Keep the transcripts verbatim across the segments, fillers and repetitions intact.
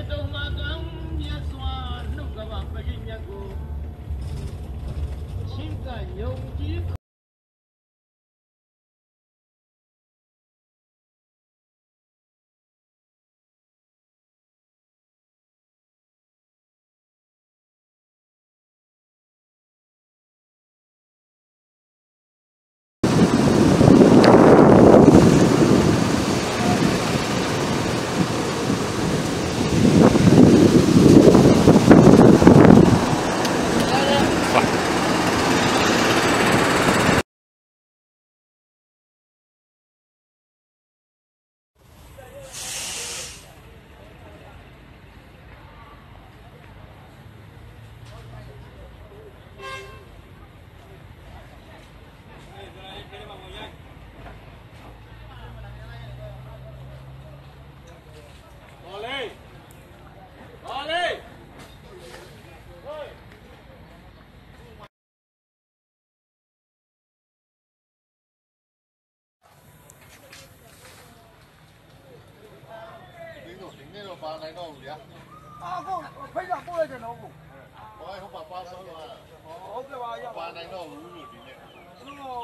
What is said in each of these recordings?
တုံးမကောင်းမြတ်စွာနှုတ်ကပပရိမြတ်ကိုရှင်းကယုံကြည်ပါနိုင်တော့ဘူးဗျာအာကိုဖိတ်တာပို့လိုက်တယ်နော်ကိုဟောဟုတ်ပါပါဆုံးသွားဟုတ်ကဲ့ပါရပါနိုင်တော့ဘူးလို့ဒီနေ့ဟုတ်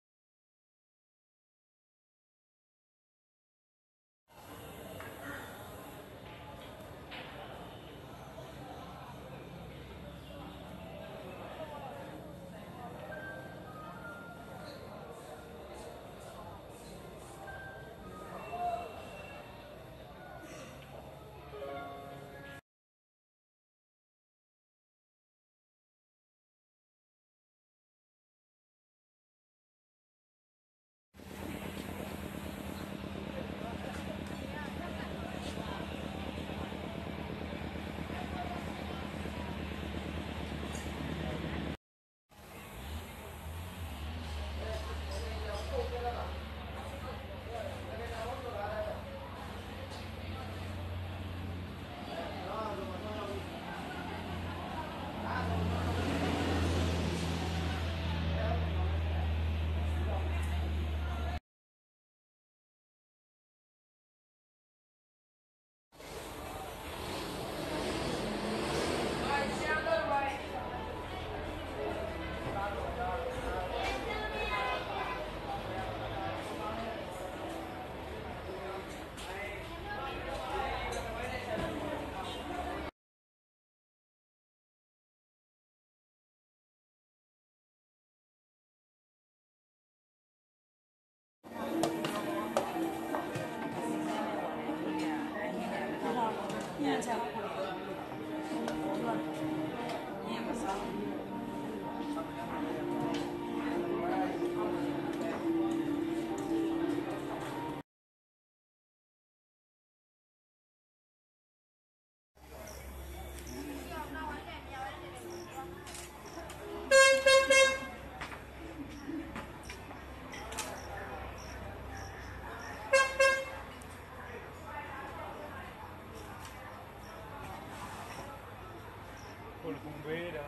con bombera.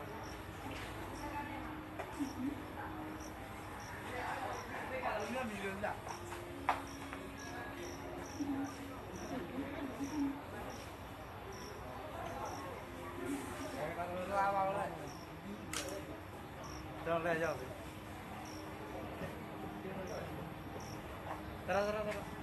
Una millonada. Chao le chao. Tara tara tara.